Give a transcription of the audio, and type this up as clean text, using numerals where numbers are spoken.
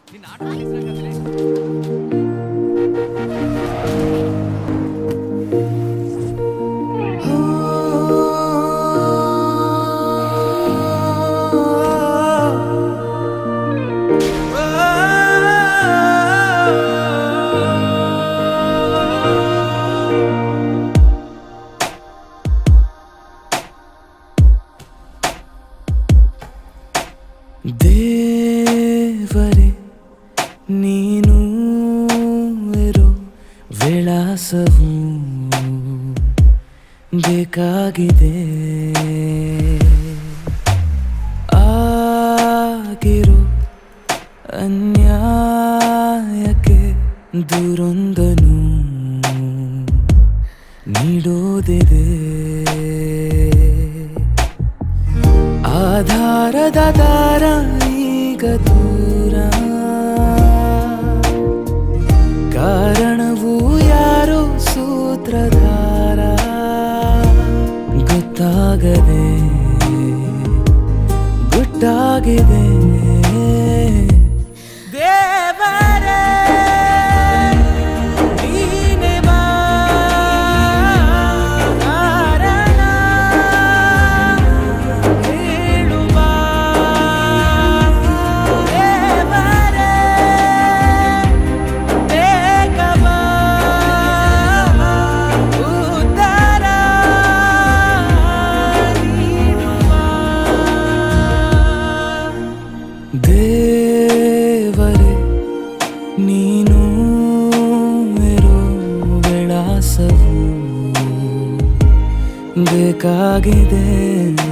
ದೇವರೇ ನೀನು ಇರೋ ವಿಳಾಸವು ಬೇಕಾಗಿದೆ ಆಗಿರೋ ಅನ್ಯಾಯಕ್ಕೆ ದೂರೊಂದನು ನೀಡೋದಿದೆ ಆಧಾರದ ದಾರ ಈಗ ದೂರ ಕಾರಣವು ಯಾರು ಸೂತ್ರಧಾರ ಗೊತ್ತಾಗದೆ ಗುಟ್ಟಾಗಿದೆ ದೇವರೇ ನೀನೇ ಕಾರಣ ಹೇಳುವ ದೇವರೇ ಬೇಗವ ಉತ್ತರ ನೀಡುವ ದೇವರೇ ನೀನು ಇರೋ ವಿಳಾಸವು ಬೇಕಾಗಿದೆ